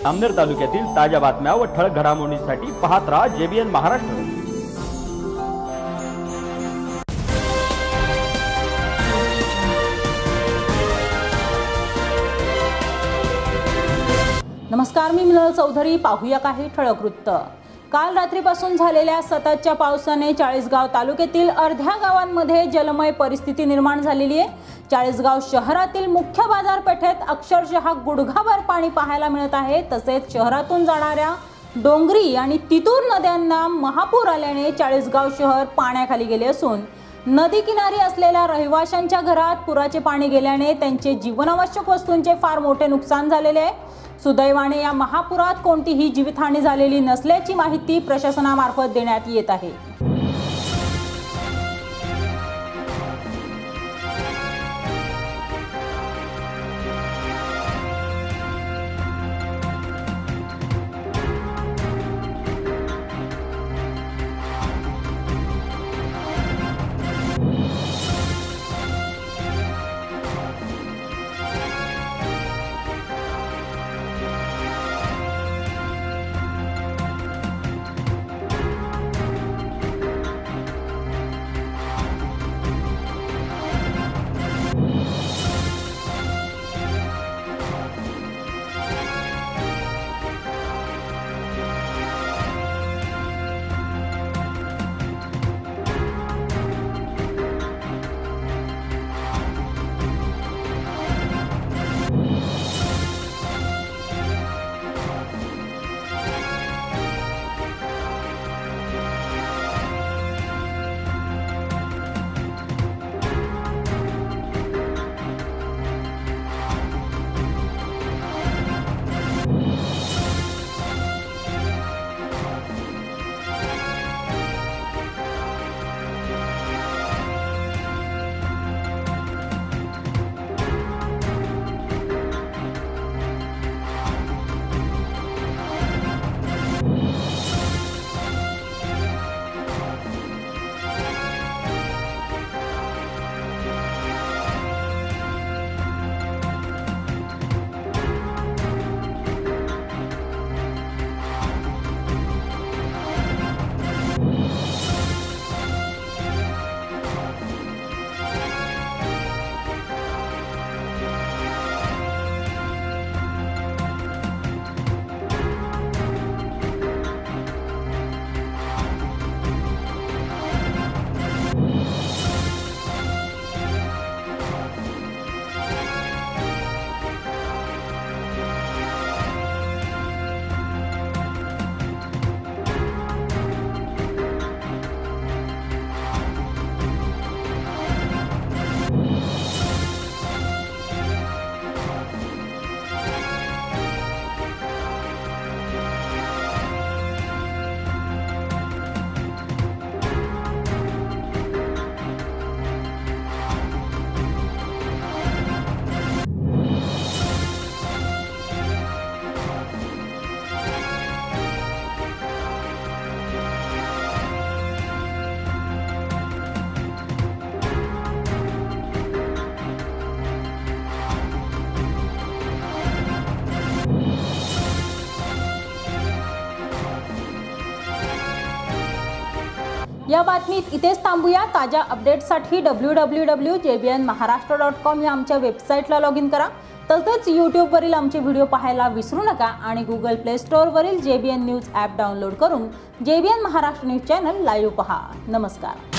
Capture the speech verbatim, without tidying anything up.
अमनेर तालुक्यातील ताज्या बातम्या व ठळक घडामोडींसाठी पाहत राहा जेबीएन महाराष्ट्र। नमस्कार, मी मिनल चौधरी। पाहूया काही ठळक वृत्त। काल रात्रीपासून झालेल्या सततच्या पावसाने चाळीसगाव तालुक्यातील अर्ध्या गावांमध्ये जलमय परिस्थिती निर्माण झालेली आहे। चाळीसगाव शहरातील मुख्य बाजारपेठेत अक्षरशः गुडघाभर पाणी पाहायला मिळत आहे। तसेच शहरातून जाणाऱ्या डोंगरी आणि तितूर नद्यांना महापूर आल्याने चाळीसगाव शहर पाण्याखाली गेले असून नदी किनारी असलेल्या रहिवाशांच्या घरात पुराचे पाणी गेल्याने त्यांचे जीवनावश्यक वस्तूंचे फार मोठे नुकसान झालेले आहे। सुदैवाने या महापुरात कोणतीही जीवितहानी झालेली नसल्याची माहिती प्रशासनामार्फत देण्यात येत आहे। या बातमीत इथेच थांबूया। ताज्या अपडेट्ससाठी W W W dot J B N Maharashtra dot com या आमच्या वेबसाईटला लॉग इन करा। तसेच यूट्यूबवरील आमचे व्हिडिओ पाहायला विसरू नका आणि गुगल प्ले स्टोअरवरील J B N news app download करून J B N Maharashtra news channel live पहा। नमस्कार।